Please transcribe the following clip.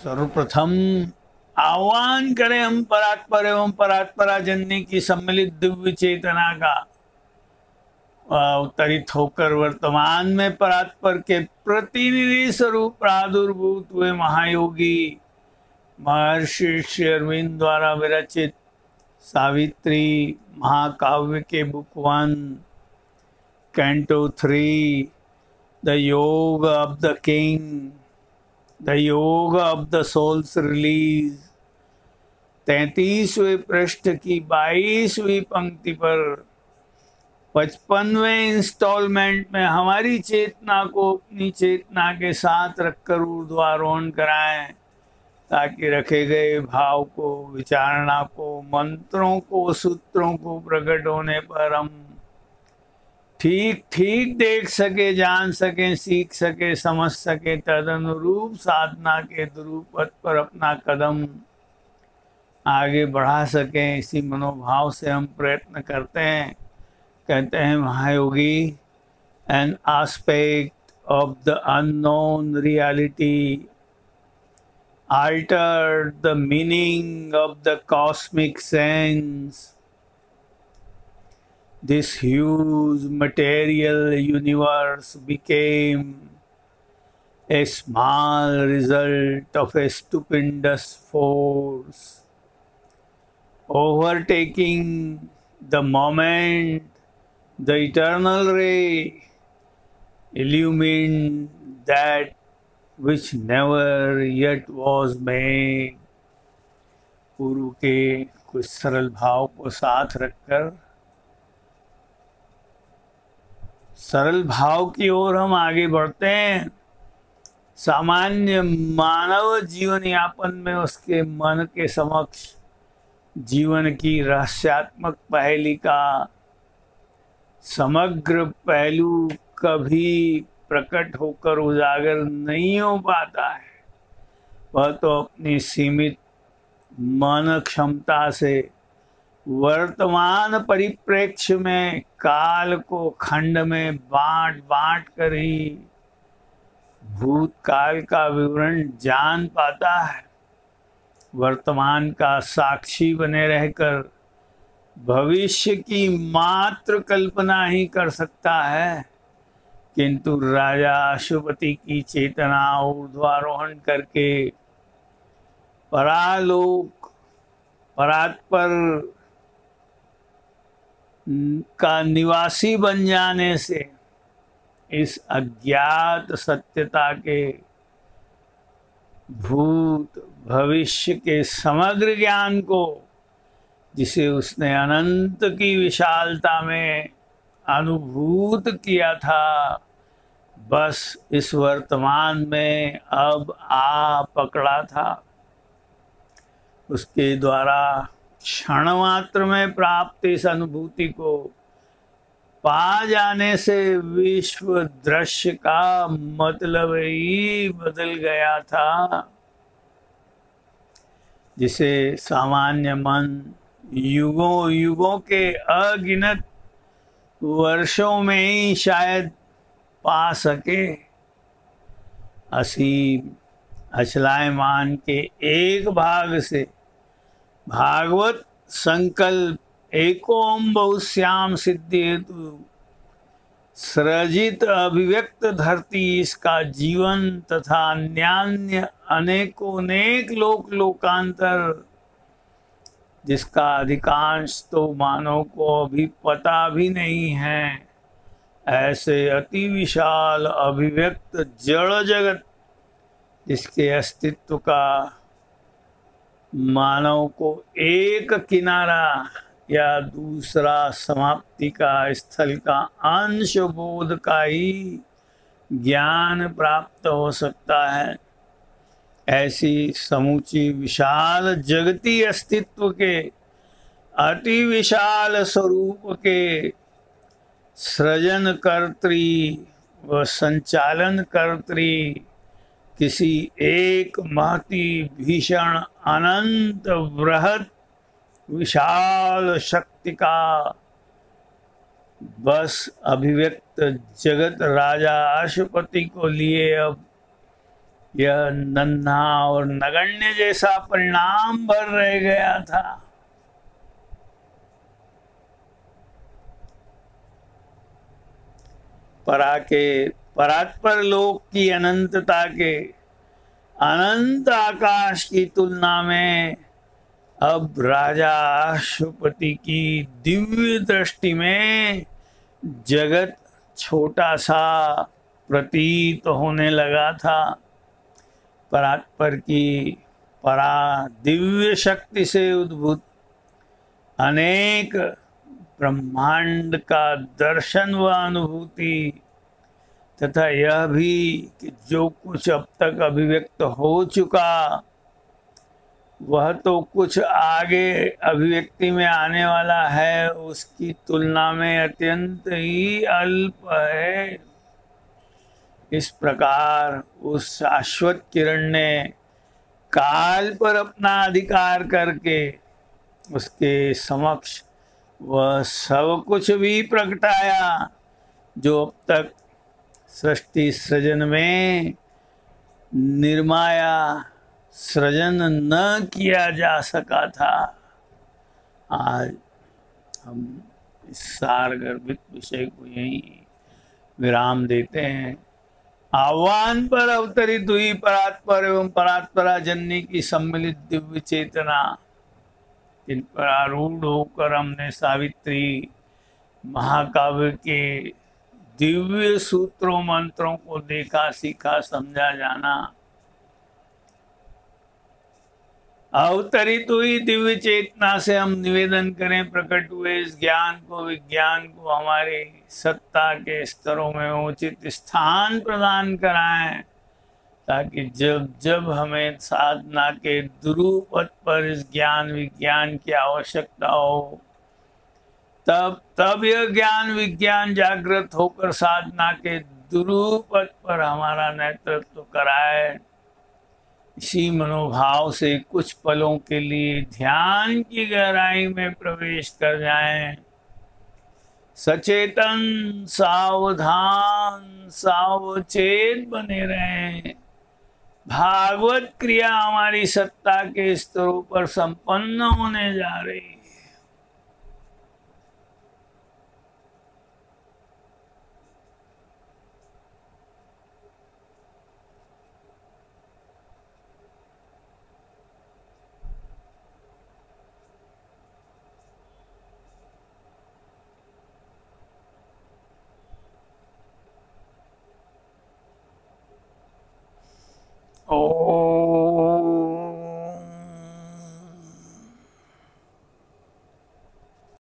सर्वप्रथम आह्वान करें हम परात्पर एवं परात्परा जननी की सम्मिलित दिव्य चेतना का अवतरित होकर वर्तमान में परात्पर के प्रतिनिधि स्वरूप प्रादुर्भूत हुए महायोगी महर्षि श्री अरविंद द्वारा विरचित सावित्री महाकाव्य के book 1 canto 3 the yoga of the king the yoga of the soul's release 33वें पृष्ठ की 22वीं पंक्ति पर 55वें इंस्टॉलमेंट में हमारी चेतना को अपनी चेतना के साथ रखकर ऊर्ध्वारोहण कराएं, ताकि रखे गए भाव को, विचारणा को, मंत्रों को, सूत्रों को प्रकट होने पर हम ठीक ठीक देख सके, जान सके, सीख सके, समझ सके, तदनुरूप साधना के ध्रुव पर अपना कदम आगे बढ़ा सकें। इसी मनोभाव से हम प्रयत्न करते हैं। कहते हैं महायोगी, an aspect of the unknown reality altered the meaning of the cosmic sense. This huge material universe became a small result of a stupendous force, overtaking the moment the eternal ray illumined that which never yet was made. पूर्व के कुछ सरल भाव को साथ रखकर सरल भाव की ओर हम आगे बढ़ते हैं। सामान्य मानव जीवन यापन में उसके मन के समक्ष जीवन की रहस्यात्मक पहेली का समग्र पहलू कभी प्रकट होकर उजागर नहीं हो पाता है। वह तो अपनी सीमित मन क्षमता से वर्तमान परिप्रेक्ष्य में काल को खंड में बांट बांट कर ही भूतकाल का विवरण जान पाता है। वर्तमान का साक्षी बने रहकर भविष्य की मात्र कल्पना ही कर सकता है, किंतु राजा अशुपति की चेतना ऊर्ध्वारोहण करके परालोक परात्पर का निवासी बन जाने से इस अज्ञात सत्यता के भूत भविष्य के समग्र ज्ञान को, जिसे उसने अनंत की विशालता में अनुभूत किया था, बस इस वर्तमान में अब आ पकड़ा था। उसके द्वारा क्षण मात्र में प्राप्त इस अनुभूति को पा जाने से विश्व दृश्य का मतलब ही बदल गया था, जिसे सामान्य मन युगों युगों के अगिनत वर्षों में ही शायद पा सके। असीम अचलायमान के एक भाग से भागवत संकल्प एकोम बहुश्याम सिद्धि हेतु सृजित अभिव्यक्त धरती, इसका जीवन तथा अन्यान्य अनेकोनेक लोक लोकांतर, जिसका अधिकांश तो मानव को अभी पता भी नहीं है, ऐसे अति विशाल अभिव्यक्त जड़ जगत, जिसके अस्तित्व का मानव को एक किनारा या दूसरा समाप्ति का स्थल का अंश बोध का ही ज्ञान प्राप्त हो सकता है। ऐसी समूची विशाल जगती अस्तित्व के अति विशाल स्वरूप के सृजन कर्त्री व संचालन कर्त्री किसी एक महती भीषण अनंत बृहत विशाल शक्ति का बस अभिव्यक्त जगत राजा अशुपति को लिए अब यह नन्हा और नगण्य जैसा परिणाम भर रह गया था। परात्पर लोक की अनंतता के अनंत आकाश की तुलना में अब राजा अश्वपति की दिव्य दृष्टि में जगत छोटा सा प्रतीत होने लगा था। परात्पर की परा दिव्य शक्ति से उद्भूत अनेक ब्रह्मांड का दर्शन व अनुभूति तथा यह भी कि जो कुछ अब तक अभिव्यक्त हो चुका वह तो कुछ आगे अभिव्यक्ति में आने वाला है, उसकी तुलना में अत्यंत ही अल्प है। इस प्रकार उस शाश्वत किरण ने काल पर अपना अधिकार करके उसके समक्ष वह सब कुछ भी प्रगटाया जो अब तक सृष्टि सृजन में निर्माया सृजन न किया जा सका था। आज हम इस सारगर्भित विषय को यही विराम देते हैं। आह्वान पर अवतरित हुई परात्पर एवं परात्परा जननी की सम्मिलित दिव्य चेतना, इन पर आरूढ़ होकर हमने सावित्री महाकाव्य के दिव्य सूत्रों मंत्रों को देखा, सीखा, समझा, जाना। अवतरित हुई दिव्य चेतना से हम निवेदन करें, प्रकट हुए इस ज्ञान को, विज्ञान को हमारे सत्ता के स्तरों में उचित स्थान प्रदान कराएं, ताकि जब जब हमें साधना के दुरुपद पर इस ज्ञान विज्ञान की आवश्यकता हो तब तब यह ज्ञान विज्ञान जागृत होकर साधना के दुरुपद पर हमारा नेतृत्व कराए। इसी मनोभाव से कुछ पलों के लिए ध्यान की गहराई में प्रवेश कर जाएं। सचेतन, सावधान, सावचेत बने रहें। भागवत क्रिया हमारी सत्ता के स्तरों पर संपन्न होने जा रही है। ओ